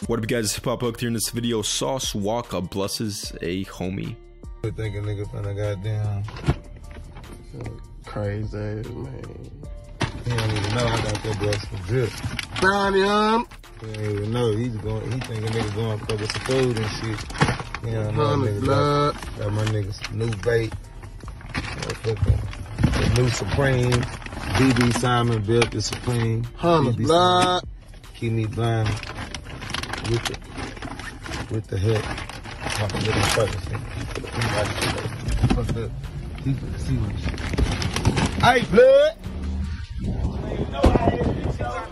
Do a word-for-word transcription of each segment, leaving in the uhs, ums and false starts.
What up, you guys? HipHopHooked here in this video. Sauce Walka blesses a homie. I think a nigga finna goddamn crazy, man. He don't even know I got that boy some drip. Found him. He don't even know. He's going. He think a nigga going to fuck some food and shit. You know, Honey nigga blood. Got, got my nigga some new bait. The new Supreme. B B Simon built the Supreme. Honey blood. Simon. Keep me blind with the with the head. Fuck up. He finna see what shit. Hey, blood. You know I had this, though.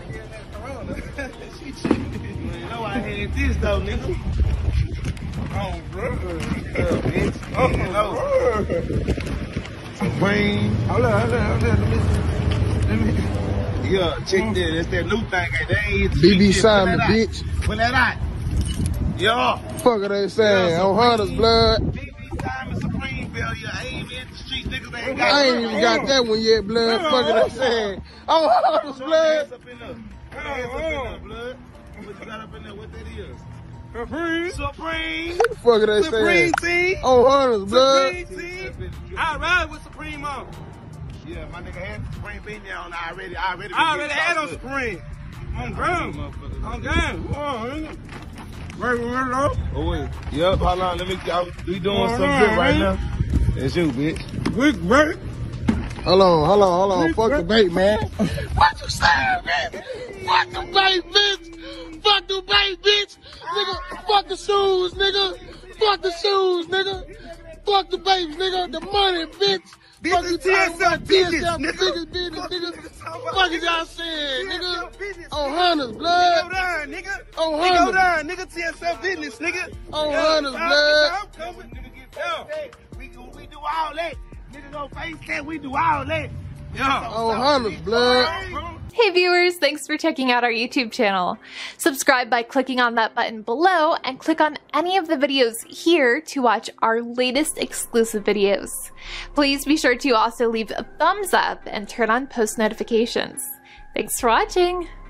You know I had this, though, nigga. Oh, bro. Yeah, bitch. Oh, no. Supreme. Hold on, hold on, hold on. Let me, let me. Yeah, check that. That's that new thing. B B Simon, bitch. Pull that out. Yeah. Fuck are they saying? Yeah, on Hunter's blood. B B Simon Supreme failure. I ain't even in the streets, niggas. They ain't got I ain't even got that one yet, blood. Fuck are they saying? On Hunter's blood. Hands up in there. Hands up in there, blood. What you got up in there? What that is? Supreme. Supreme. What the fuck are they saying? Supreme team. On Hunter's blood. Supreme team. I ride with Supreme on. Yeah, my nigga had Supreme beat down. I already, I already, I already had on Supreme. On ground. On ground. Oh, right, right, oh, wait. Yep, hold on. Let me, we doing oh, some good right now. It's you, bitch. Quick break. Hold on, hold on, hold on. Fuck the bait, man. What you saying, man? Fuck the bait, bitch. Fuck the bait, bitch. Nigga, fuck the shoes, nigga. Fuck the shoes, nigga. Fuck the babies, nigga. The money, bitch. Fuck the T S L business, nigga. Business, nigga. Fuck is y'all saying, nigga? On Hunter's blood. Go down, nigga. On Hunter's. Go down, nigga. T S L business, nigga. On Hunter's blood. We do, we do all that. Nigga go face that. We do all that. Yeah. On Hunter's blood. Hey viewers, thanks for checking out our YouTube channel. Subscribe by clicking on that button below and click on any of the videos here to watch our latest exclusive videos. Please be sure to also leave a thumbs up and turn on post notifications. Thanks for watching!